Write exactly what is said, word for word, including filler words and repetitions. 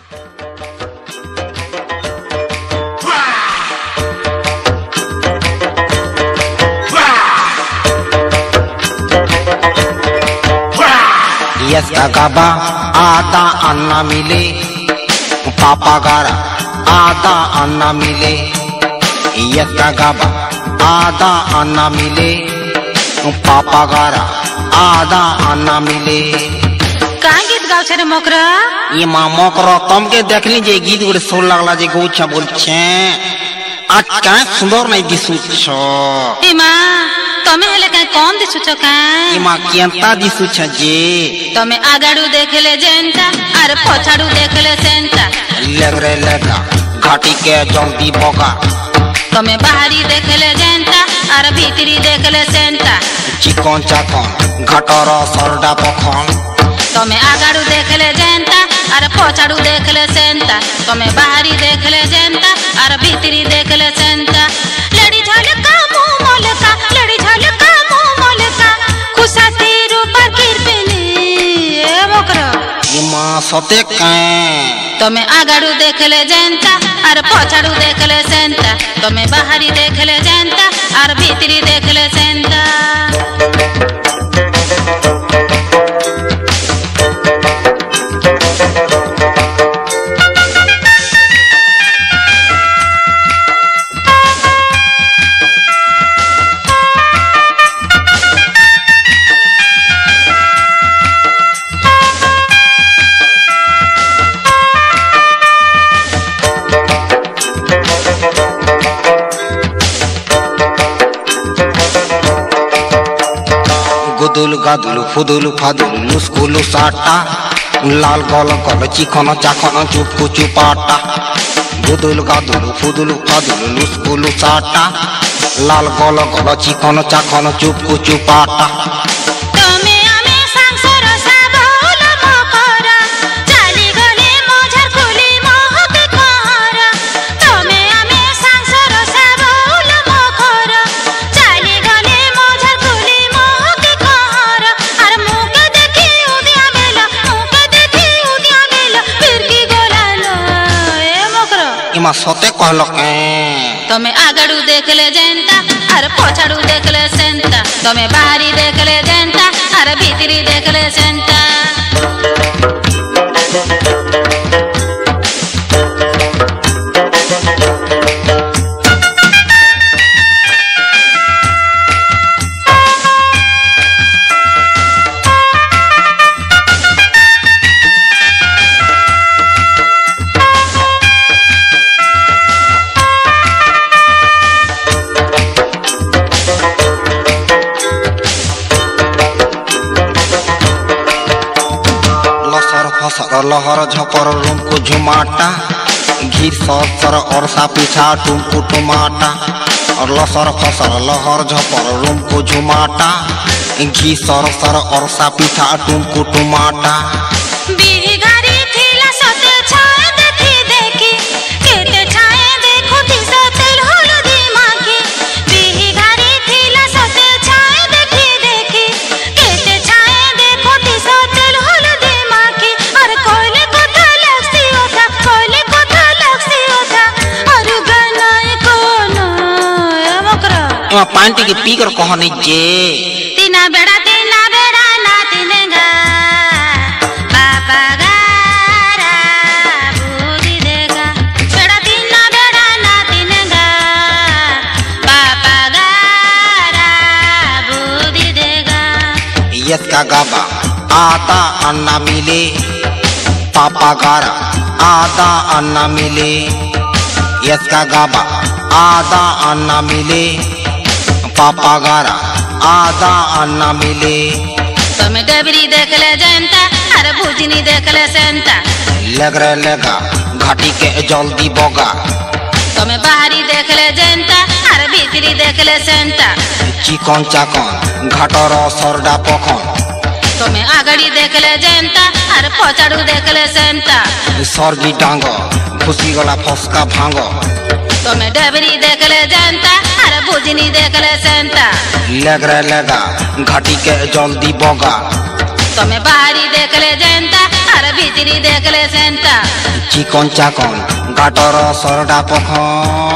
Yes का गाबा आधा अन्ना मिले पापा गारा आधा अन्ना मिले यस का गाबा आधा अन्ना मिले पापा गारा आधा अन्ना मिले। कहाँ गीत गाँव छे रे मोकरा? ये माँ मोकरा तुम के देख लीजिए गीत गुड़े सोल लगला जे गौचा बोल छे आज क्या सुंदर नहीं दिसु छो। ए माँ तमे हेले कहीं कौन दिसु छो कहाँ? ये माँ कियंता दिसु छे जे तमे आगाड़ू देख ले जेंता अरे पछाड़ू देख ले सेंता लग रे लगा घाटी के जल्दी बोगा तमे बाहरी देख ले जेंता अरे भीतरी देख ले सेंता चिकन चाकन घटर सरडा पखन तमे आगाड़ू देख ले जेंता अरे पछाड़ू देख ले सेंता तमे बाहरी देख ले जेंता अरे भीतरी देख ले सेंता लड़ी झलका मुंह मोलका लड़ी झलका मुंह मोलका खुशा तेरू पर किरपेनी ए मोकरा ये माँ सते काए तमे आगाड़ू देख ले जेंता अरे पछाड़ू देख ले सेंता तमे बाहरी देख ले जेंता अरे भीतरी देख ले सेंता। गुदुल गादुल फुदुल फादुल लुस्कुलु साटा लाल गल गल चिकन चाकन चुपकु चुपाटा गुदुल गादुल फुदुल फादुल लुस्कुलु साटा लाल गल गल चिकन चाकन चुपकु चुपाटा। इमा सते कहलक तमे आगाड़ू देख ले जेंता अरे पछाड़ू देख ले सेंता तमे बाहरी देख ले जेंता अरे भीतरी देख ले सेंता। लहर झपर रूम को झुमाटा घी सर सर और सा पीछा टुमकु टुमाटा और लसर फसर लहर झपर रूम को झुमाटा घी सर सर और सा पीछा टुमकु टुमाटा। बिगारी थीला सते छाए देखी देखी केते छाए देखो दिसा तेल हल्दी माखी बिगारी थीला सते छाए देखी देखी केते छाए देखो दिसा तेल हल्दी माखी अरे कोले कथा लगसी ओथा कोले कथा लगसी ओथा अरे गनाए कोनो ए मोकरा एमा पांटी के पीकर कहने जे तीना बेड़ा तीना बेड़ा ना तीनेगा यस का गाबा आधा अन्ना मिले पापा गारा आधा अन्ना मिले यस का गाबा आधा अन्ना मिले पापा गारा आधा अन्ना मिले। तमे डबरी देख ले जनता अरे भुजनी देख ले सेंता लग रहे लगा घाटी के जल्दी बोगा तमे बाहरी देख ले जनता अरे भीतरी देख ले सेंता चिकन चाकन घाटर सरडा पखन तमे आगड़ी देख ले जनता अरे पछाड़ू देख ले सेंता सरगी डांग घुसी गला फसका भांग तमे डबरी देख ले जनता अरे भुजनी देख ले सेंता लग रहे लगा घाटी के जल्दी बोगा तमे बाहरी देखले जेंता आर भीतरी देखले सेंता चिकन चाकन गाटर सरडा पखन